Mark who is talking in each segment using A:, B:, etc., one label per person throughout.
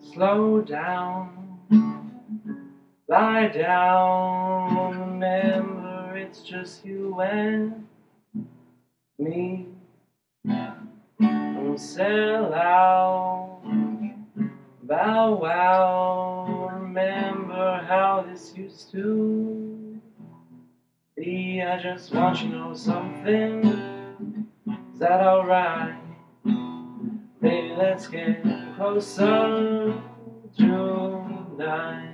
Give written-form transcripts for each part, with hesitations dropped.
A: Slow down, lie down, remember it's just you and me. Don't sell out, bow wow, remember how this used to be. I just want you to know something. Is that alright? Baby, let's get closer tonight.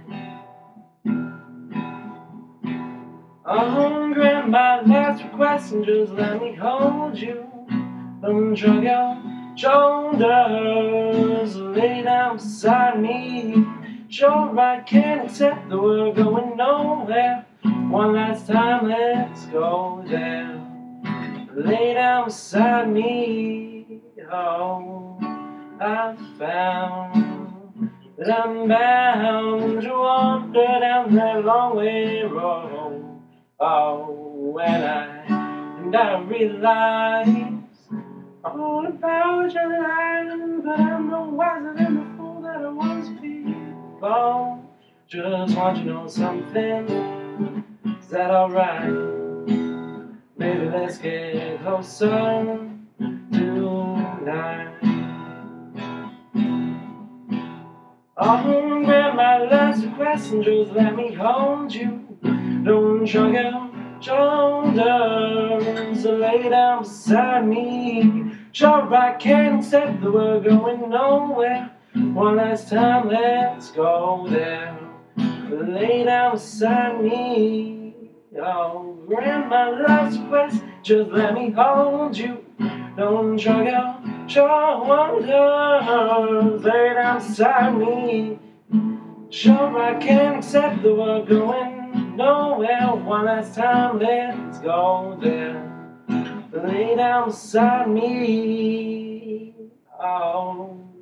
A: Oh, grant my last request and just let me hold you. Don't shrug your shoulders, lay down beside me. Sure, I can't accept that we're going nowhere. One last time, let's go there. Lay down beside me. Oh, I found that I'm bound to wander down that long way road. Oh, and I realize all about your life, but I'm no wiser than the fool that I was before. Just want you to know something. Is that alright? Baby, let's get closer tonight. Oh, grant my last request and just let me hold you. Don't shrug your shoulders, lay down beside me. Sure, I can't accept that we're going nowhere. One last time, let's go there. Lay down beside me. Oh, grant my last request, just let me hold you. Don't shrug your shoulders, lay down beside me. Sure, I can't accept that we're going nowhere. One last time, let's go there. Lay down beside me. Oh.